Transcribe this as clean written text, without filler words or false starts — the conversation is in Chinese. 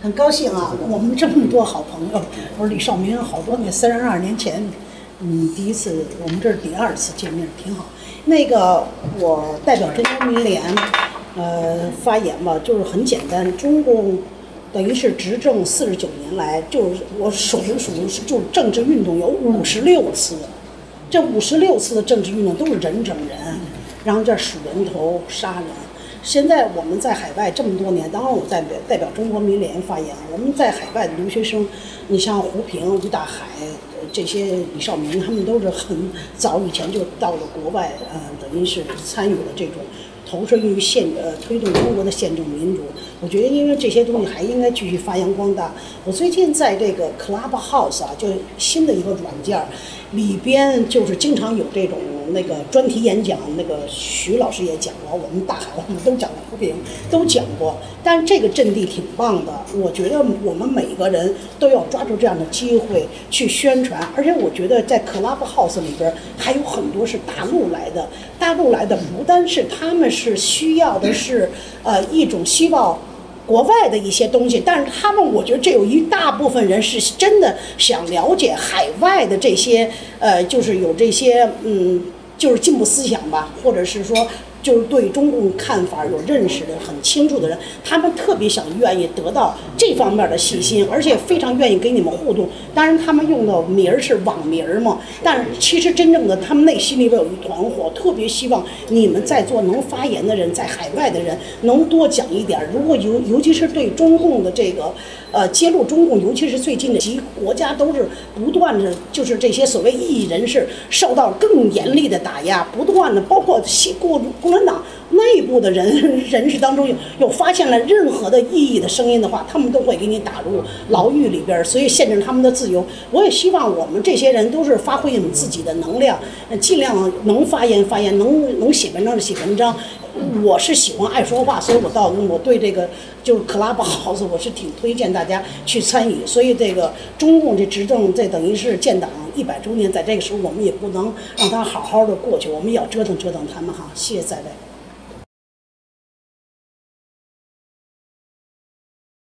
很高兴啊，我们这么多好朋友，我说李少民好多年，32年前，第一次我们这是第2次见面，挺好。那个我代表中国民联，发言吧，就是很简单，中共等于是执政49年来，就是我数就是政治运动有56次，这56次的政治运动都是人整人，然后这数人头杀人。现在我们在海外这么多年，当然我代表中国民联发言。我们在海外的留学生，你像胡平、于大海这些李少民，他们都是很早以前就到了国外，等于是参与了这种投身于推动中国的宪政民主。我觉得因为这些东西还应该继续发扬光大。我最近在这个 Clubhouse 啊，就新的一个软件里边，就是经常有这种那个专题演讲，那个徐老师也讲了，我们大海我们都讲了，胡平都讲过。但是这个阵地挺棒的，我觉得我们每个人都要抓住这样的机会去宣传。而且我觉得在 Clubhouse 里边还有很多是大陆来的，不单是他们是需要的是一种希望国外的一些东西，但是他们我觉得这有一大部分人是真的想了解海外的这些就是有这些就是进步思想吧，或者是说就是对中共看法有认识的很清楚的人，他们特别愿意得到这方面的信息，而且非常愿意跟你们互动。当然他们用的名儿是网名嘛，但是其实真正的他们内心里边有一团火，特别希望你们在座能发言的人，在海外的人能多讲一点。如果尤其是对中共的这个揭露中共，尤其是最近的几个国家都是不断的，就是这些所谓异议人士受到更严厉的打压，不断的包括共产党内部的人士当中有发现了任何的异议的声音的话，他们都会给你打入牢狱里边，所以限制他们的自由。我也希望我们这些人都是发挥你们自己的能量，尽量能发言，能写文章写文章。我是喜欢爱说话，所以我对这个就是 Clubhouse 我是挺推荐大家去参与。所以这个中共这执政这等于是建党100周年，在这个时候我们也不能让它好好的过去，我们也要折腾他们哈。谢谢在位。